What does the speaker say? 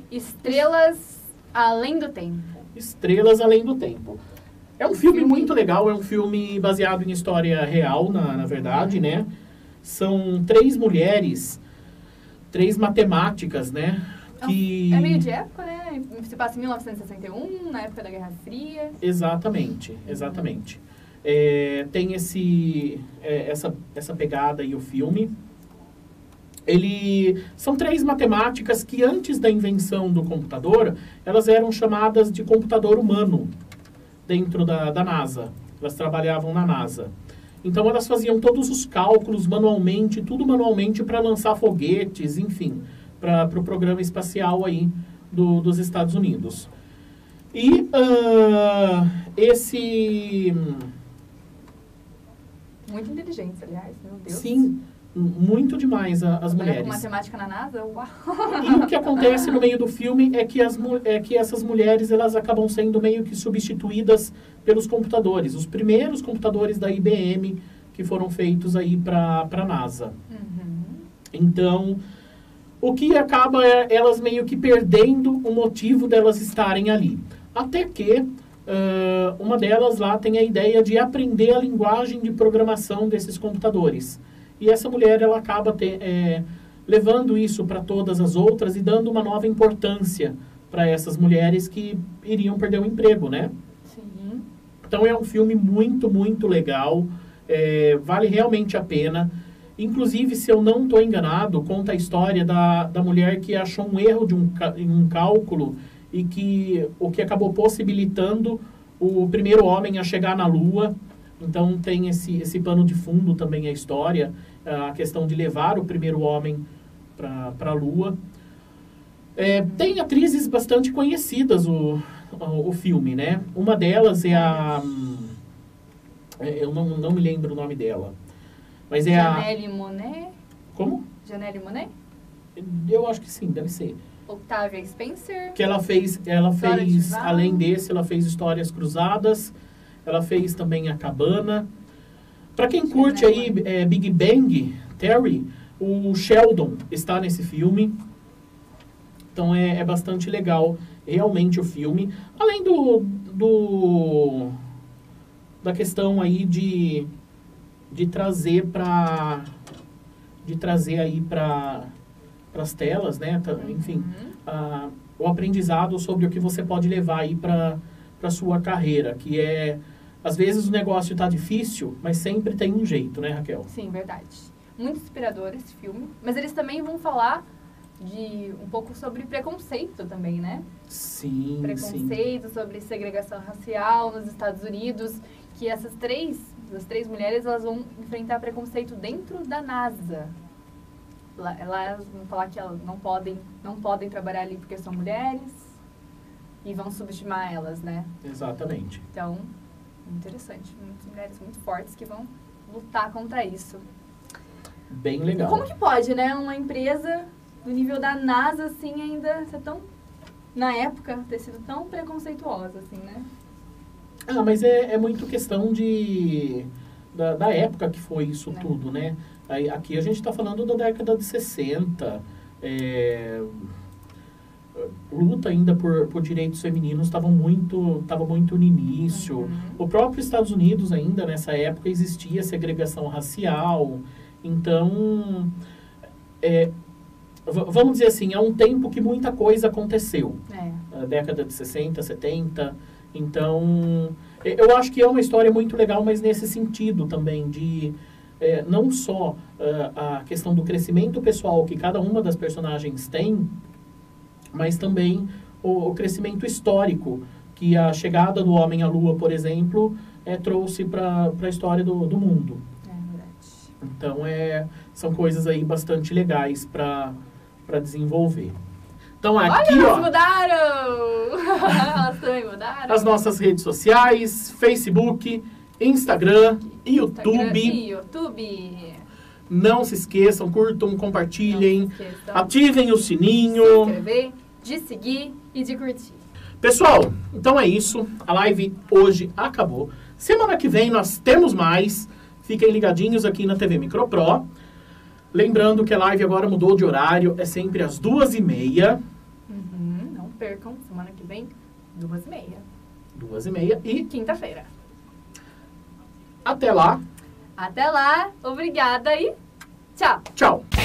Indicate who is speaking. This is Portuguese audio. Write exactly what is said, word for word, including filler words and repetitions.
Speaker 1: Estrelas Além do Tempo.
Speaker 2: Estrelas Além do Tempo. É um filme, filme muito legal, é um filme baseado em história real, na, na verdade, uhum. né? São três mulheres, três matemáticas, né? Que...
Speaker 1: É meio de época, né? Se passa em mil novecentos e sessenta e um, na época da Guerra Fria.
Speaker 2: Exatamente, exatamente. Uhum. É, tem esse, é, essa, essa pegada aí, o filme. Ele, são três matemáticas que antes da invenção do computador, elas eram chamadas de computador humano dentro da, da NASA. Elas trabalhavam na NASA. Então elas faziam todos os cálculos manualmente, tudo manualmente para lançar foguetes, enfim, para o pro programa espacial aí do, dos Estados Unidos. E uh, esse...
Speaker 1: Muito inteligentes, aliás, meu Deus.
Speaker 2: Sim, muito demais a, as mulheres.
Speaker 1: Com matemática na NASA, uau!
Speaker 2: E o que acontece no meio do filme é que, as, é que essas mulheres elas acabam sendo meio que substituídas pelos computadores. Os primeiros computadores da I B M que foram feitos aí para a NASA. Uhum. Então, o que acaba é elas meio que perdendo o motivo delas estarem ali. Até que uh, uma delas lá tem a ideia de aprender a linguagem de programação desses computadores. E essa mulher, ela acaba ter, é, levando isso para todas as outras e dando uma nova importância para essas mulheres que iriam perder o emprego, né?
Speaker 1: Sim.
Speaker 2: Então, é um filme muito, muito legal. É, vale realmente a pena. Inclusive, se eu não estou enganado, conta a história da, da mulher que achou um erro de um, um cálculo e que o que acabou possibilitando o primeiro homem a chegar na Lua. Então, tem esse, esse pano de fundo também a história, a questão de levar o primeiro homem para a Lua. É, tem atrizes bastante conhecidas o, o, o filme, né? Uma delas é a... Eu não, não me lembro o nome dela. Mas é
Speaker 1: Janelle
Speaker 2: a...
Speaker 1: Monáe?
Speaker 2: Como?
Speaker 1: Janelle Monáe?
Speaker 2: Eu acho que sim, deve ser.
Speaker 1: Octavia Spencer?
Speaker 2: Que ela fez, ela fez além desse, ela fez Histórias Cruzadas. Ela fez também A Cabana. Para quem curte aí é, Big Bang Theory, o Sheldon está nesse filme. Então é, é bastante legal realmente o filme. Além do, do da questão aí de, de trazer para de trazer aí para as telas, né? Enfim, uhum. a, o aprendizado sobre o que você pode levar aí para para sua carreira, que é às vezes o negócio está difícil, mas sempre tem um jeito, né, Raquel?
Speaker 1: Sim, verdade. Muito inspirador esse filme. Mas eles também vão falar de um pouco sobre preconceito também, né?
Speaker 2: Sim,
Speaker 1: Preconceito,
Speaker 2: sim.
Speaker 1: sobre segregação racial nos Estados Unidos, que essas três, as três mulheres, elas vão enfrentar preconceito dentro da NASA. Elas vão falar que elas não podem, não podem trabalhar ali porque são mulheres e vão subestimar elas, né?
Speaker 2: Exatamente.
Speaker 1: Então... interessante, muitas mulheres muito fortes que vão lutar contra isso.
Speaker 2: Bem legal.
Speaker 1: Como que pode, né, uma empresa do nível da NASA, assim, ainda ser tão, na época, ter sido tão preconceituosa, assim, né?
Speaker 2: Ah, mas é, é muito questão de, da, da época que foi isso é. tudo, né? Aí, aqui a gente está falando da década de sessenta, é... luta ainda por, por direitos femininos estava muito, tava muito no início. Uhum. O próprio Estados Unidos ainda, nessa época, existia segregação racial. Então, é, vamos dizer assim, é um tempo que muita coisa aconteceu.
Speaker 1: É.
Speaker 2: A década de sessenta, setenta. Então, eu acho que é uma história muito legal, mas nesse sentido também, de é, não só uh, a questão do crescimento pessoal que cada uma das personagens tem, mas também o, o crescimento histórico que a chegada do homem à Lua, por exemplo, é, trouxe para a história do, do mundo.
Speaker 1: É verdade.
Speaker 2: Então, é, são coisas aí bastante legais para desenvolver. Então, aqui,
Speaker 1: olha, elas
Speaker 2: ó,
Speaker 1: mudaram! Elas também mudaram.
Speaker 2: As nossas redes sociais, Facebook, Instagram, YouTube.
Speaker 1: Instagram e YouTube.
Speaker 2: Não se esqueçam, curtam, compartilhem,
Speaker 1: se esqueçam.
Speaker 2: Ativem o sininho.
Speaker 1: De se inscrever, de seguir e de curtir.
Speaker 2: Pessoal, então é isso. A live hoje acabou. Semana que vem nós temos mais. Fiquem ligadinhos aqui na T V Micropro. Lembrando que a live agora mudou de horário. É sempre às duas e meia.
Speaker 1: Uhum. percam, semana que vem, duas e meia.
Speaker 2: Duas e meia e...
Speaker 1: Quinta-feira.
Speaker 2: Até lá.
Speaker 1: Até lá, obrigada e tchau.
Speaker 2: Tchau.